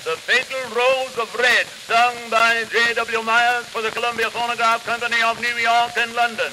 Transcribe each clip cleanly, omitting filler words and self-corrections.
The Fatal Rose of Red, sung by J.W. Myers for the Columbia Phonograph Company of New York and London.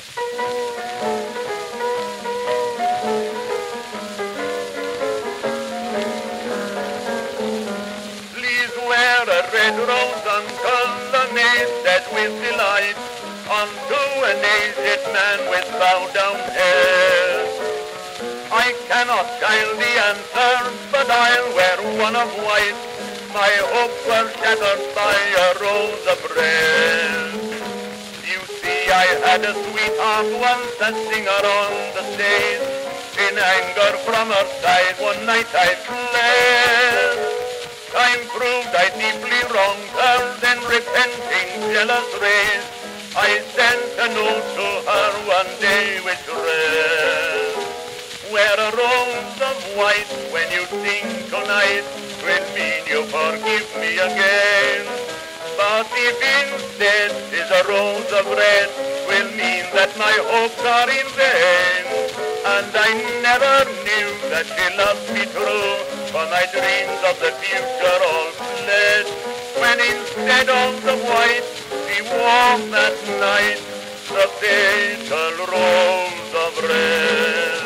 Please wear a red rose on colonnade that with delight unto an aged man with bowed-down head. I cannot guile the answer, but I'll wear one of white. My hopes were shattered by a rose of red. You see, I had a sweetheart once, a singer on the stage. In anger from her side, one night I fled. Time proved I deeply wronged her, then repenting jealous rage, I sent a note to her one day which read, wear a rose of white when you sing tonight, will mean you forgive me again. But if instead is a rose of red, will mean that my hopes are in vain. And I never knew that she loved me true, for my dreams of the future all fled. When instead of the white, she wore that night the fatal rose of red.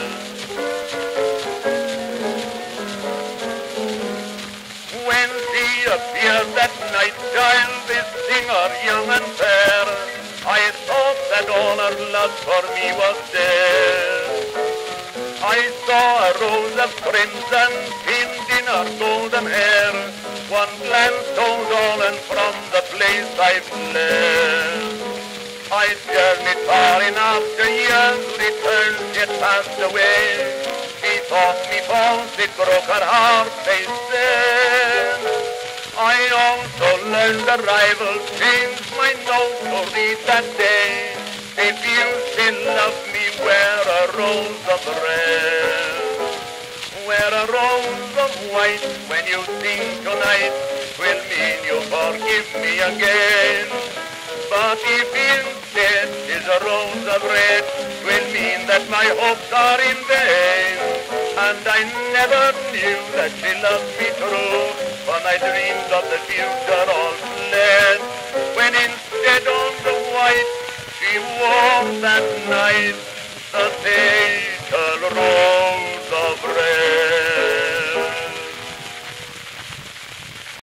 When she appeared that night, child, this singer young and fair, I thought that all her love for me was dead. I saw a rose of crimson pinned in her golden hair. One glance told all, and from the place I fled. I journeyed far in after years, returned yet passed away. She thought me false, it broke her heart, they said. I also learned the rival changed my note to read that day. If you still love me, wear a rose of red. Wear a rose of white when you sing tonight, will mean you forgive me again. But if instead is a rose of red, will mean that my hopes are in vain. And I never knew that she loved me true, for my dreams of the future all fled. When instead of the white, she wore that night the fatal